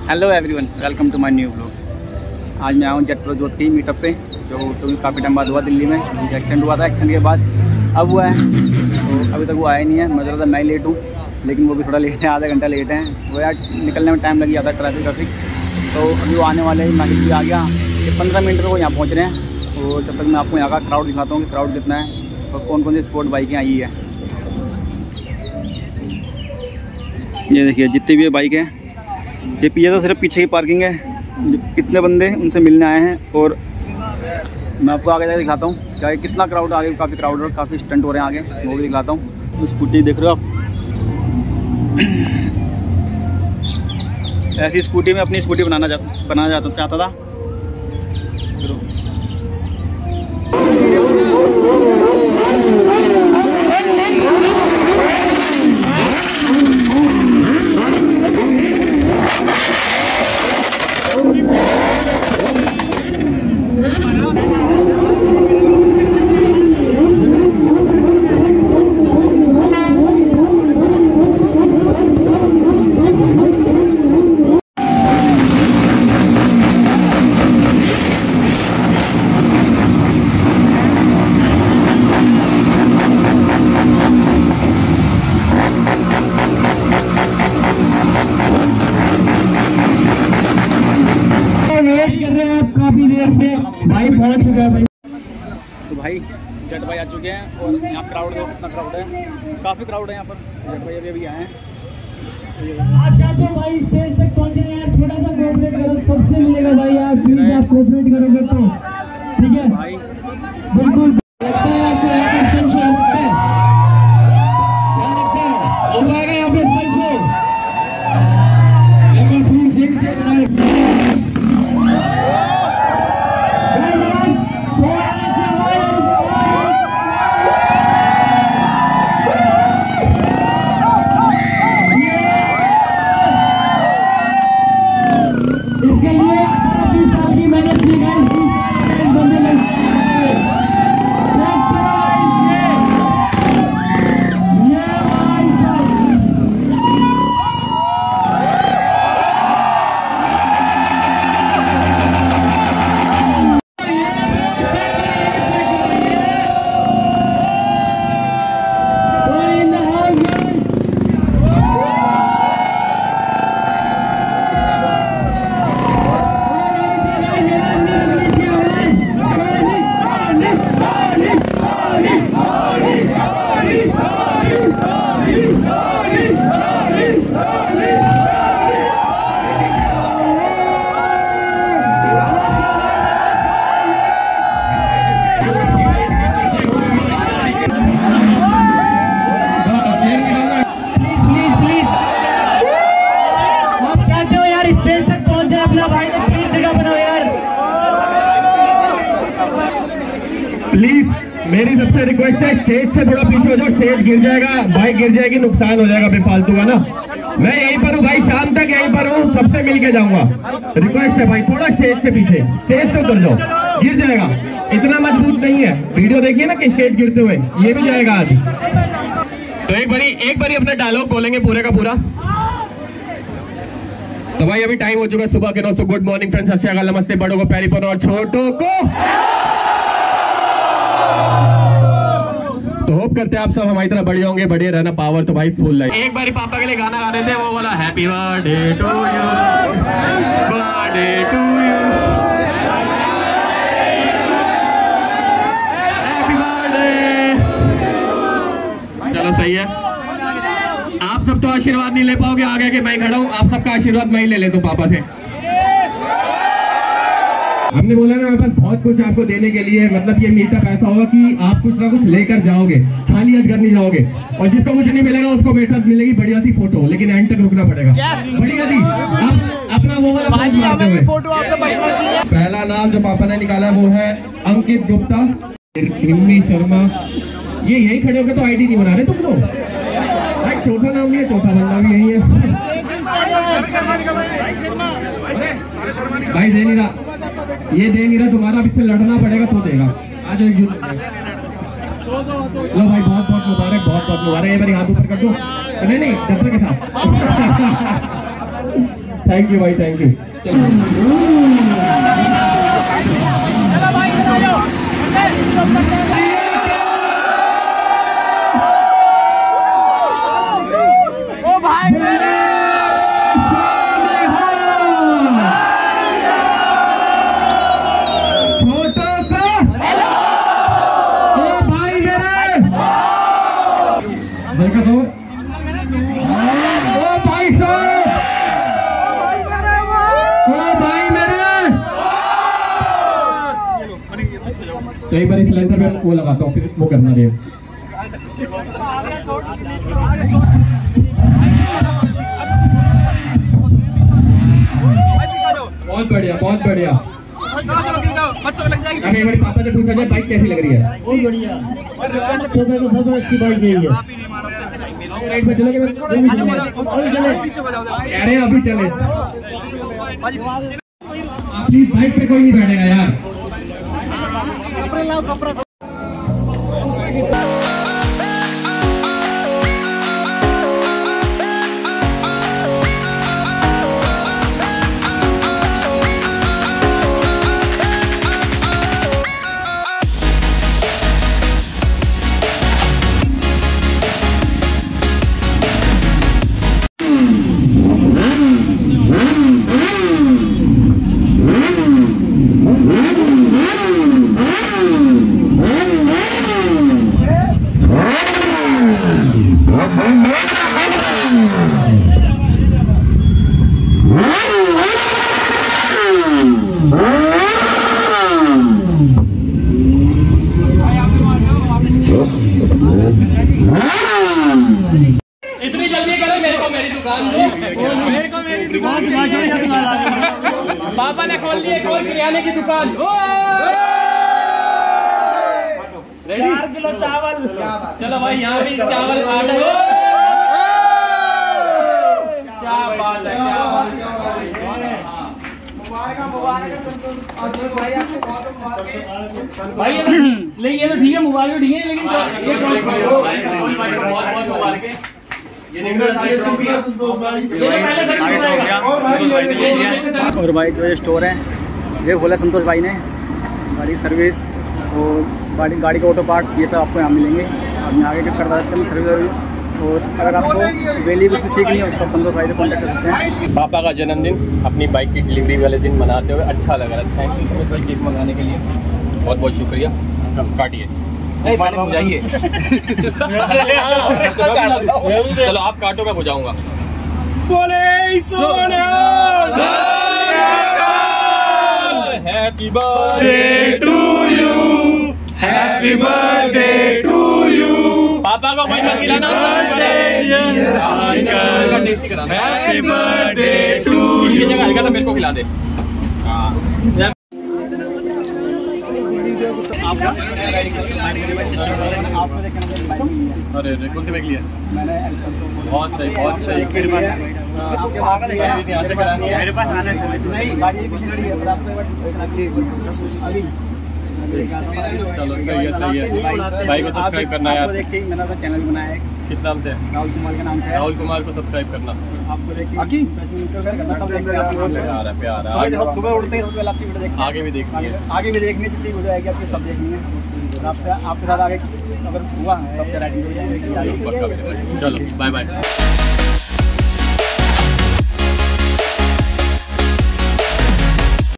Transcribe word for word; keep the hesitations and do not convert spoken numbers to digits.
Hello everyone, welcome to my new blog. आज मैं आया हूँ जेट प्रजोत की मीटअप पे, जो तो काफ़ी टाइम बाद हुआ दिल्ली में। एक्सीडेंट हुआ था, एक्सीडेंट के बाद अब हुआ है, तो अभी तक वो आया नहीं है। मैं ज़रा मैं लेट हूँ, लेकिन वो भी थोड़ा लेट है, आधा घंटा लेट है। वो यार निकलने में टाइम लग जाता है, ट्रैफिक ट्रैफिक तो अभी वो आने वाले मैसेज भी आ गया कि पंद्रह मिनट में वो यहाँ पहुँच रहे हैं। तो जब तक मैं आपको यहाँ का क्राउड दिखाता हूँ कि क्राउड कितना है और कौन कौन सी स्पोर्ट बाइकें आई है। ये देखिए जितनी भी बाइक है, ये पीछे तो सिर्फ पीछे की पार्किंग है। कितने बंदे उनसे मिलने आए हैं और मैं आपको आगे जाकर दिखाता हूँ क्या कितना क्राउड आगे, काफ़ी क्राउड और काफ़ी स्टंट हो रहे हैं आगे, वो भी दिखाता हूँ। स्कूटी देख रहे हो आप, ऐसी स्कूटी में अपनी स्कूटी बनाना जा, बनाना जाता चाहता था। काफी देर से भाई पहुंच चुका है भाई। तो भाई जट भाई आ चुके हैं और यहाँ क्राउड देखो कितना क्राउड है, काफ़ी क्राउड है यहाँ पर। जट भाई अभी अभी आए हैं। आप चाहते हो भाई स्टेज तक पहुंचे यार, थोड़ा सा कोऑपरेट करो, सबसे मिलेगा भाई यार, प्लीज आप कोऑपरेट करोगे तो ठीक है भाई। बिल्कुल लगता है आपको यहाँ पे स्टंट शो लगता है, क्या लगता है हो पाएगा यहाँ पे स्टंट शो? एक बार प्लीज देखिए प्लीज। मेरी सबसे रिक्वेस्ट है स्टेज से थोड़ा पीछे हो जाओ, स्टेज गिर जाएगा, बाइक गिर जाएगी, नुकसान हो जाएगा बेफालतू का ना। मैं यहीं पर हूँ भाई, शाम तक यहीं पर हूँ, सबसे मिलके जाऊंगा। रिक्वेस्ट है भाई थोड़ा स्टेज से पीछे, स्टेज से उतर जाओ, गिर जाएगा, इतना मजबूत नहीं है। वीडियो देखिए ना कि स्टेज गिरते हुए, ये भी जाएगा आज। तो एक बारी एक बारी अपना डायलॉग बोलेंगे पूरे का पूरा। तो भाई अभी टाइम हो चुका है सुबह के नौ। गुड मॉर्निंग फ्रेंड्स, सत श्री अकाल, नमस्ते, बड़ों को प्यारी पनो और छोटों को। तो होप करते हैं आप सब हमारी तरह बढ़िया होंगे, बढ़िया रहना, पावर तो भाई फुल है। एक बारी पापा के लिए गाना गा रहे थे, वो वाला happy birthday to you, birthday to you, happy birthday. चलो सही है। आप सब तो आशीर्वाद नहीं ले पाओगे, आगे के मैं खड़ा हूँ, आप सबका आशीर्वाद मैं ही ले लेता हूँ पापा से। हमने बोला ना हमारे पास बहुत कुछ आपको देने के लिए, मतलब ये मीठा पैसा होगा कि आप कुछ ना कुछ लेकर जाओगे, खाली हाथ घर नहीं जाओगे। और जिसको कुछ नहीं मिलेगा उसको मेरे साथ मिलेगी बढ़िया सी फोटो, लेकिन एंड तक रुकना पड़ेगा। बढ़िया दी आप अपना वो वाला फोटो। पहला नाम जो पापा ने निकाला वो है अंकित गुप्ता, हिम्मी शर्मा। ये यही खड़े होकर तो आईडी नहीं बना रहे तुम लोग, चौथा नाम नहीं है, चौथा बंदा भी यही है भाई। दे नहीं रहा, ये दे नहीं रहा, तुम्हारा अब इससे लड़ना पड़ेगा तो देगा। आज एक लो भाई, बहुत बहुत मुबारक, बहुत बहुत मुबारक। ये बारी हाथ ऊपर कर दो। नहीं नहीं डब्बे के साथ थैंक यू भाई, थैंक यू। ओ भाई मेरे छोटो का ओ भाई मेरे देखा तो ओ भाई साहब ओ भाई मेरे। तो एक बार इस लेंसर पे वो लगाता हूँ, फिर वो करना दे। बहुत बढ़िया, बहुत बढ़िया। अभी हमारे पापा से पूछा जाए बाइक कैसी लग रही है? बहुत बढ़िया, सबसे तो सबसे अच्छी बाइक यही है। राइट पे चलोगे? अभी चले, अभी चले। कह रहे हैं अभी चले। प्लीज बाइक पे कोई नहीं बैठेगा यार। इतनी जल्दी करो, मेरे को मेरी दुकान दो। मेरे को मेरी दुकान पापा ने खोल ली एक और किराने की दुकान। चार किलो चावल। चलो भाई, यहाँ भी चावल आटा। क्या बात है, क्या बात है भाई। लेकिन ये तो ठीक है, मोबाइल तो ठीक है, लेकिन और भाई जो ये स्टोर है ये खोला संतोष भाई ने, गाड़ी सर्विस और गाड़ी गाड़ी के ऑटो पार्ट्स ये सब आपको यहाँ मिलेंगे। अब मैं आगे के करता रहता हूँ सर्विस सर्विस। और अगर आपको वेली भी सीखनी हो तो आप संतोष भाई से कॉन्टैक्ट कर सकते हैं। पापा का जन्मदिन अपनी बाइक की डिलीवरी वाले दिन मनाते हुए अच्छा लग रहा है। थैंक यू भाई केक मंगाने के लिए, बहुत बहुत शुक्रिया। काटिए जाइए। चलो आप काटो, मैं बुझाऊंगा। Happy birthday to you, happy birthday to you. पापा को कोई मत खिलाना, हैप्पी बर्थडे टू यू। जगह हल्का था, मेरे को खिला दे। अरे कौन सी बाइक लिया? बहुत सही, बहुत सही। मेरे पास आना नहीं, गाड़ी चलो सही है, सही है। भाई को सब्सक्राइब करना है यार। देखिए मैंने तो चैनल बनाया है, किस नाम से? राहुल कुमार के नाम से। राहुल कुमार को सब्सक्राइब करना। आपको देखिए प्यार है, प्यार है। सुबह उठते ही सबसे पहले आपकी वीडियो देखते हैं। आगे भी देखनी है, आगे भी देखनी जितनी हो जाएगी आपकी सब देखनी है। आपसे आपके साथ आगे अगर हुआ तब राइटिंग हो जाएगी। चलो बाय बाय।